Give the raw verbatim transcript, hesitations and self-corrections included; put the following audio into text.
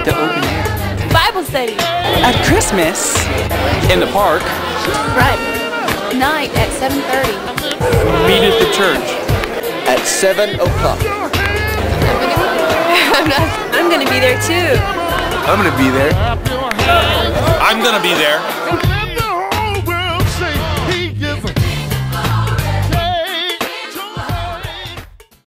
the open air. Bible study. At Christmas. In the park. Right. Night at seven thirty. Meet at the church. At seven o'clock. I'm, not, I'm gonna be there too. I'm gonna be there. I'm gonna be there.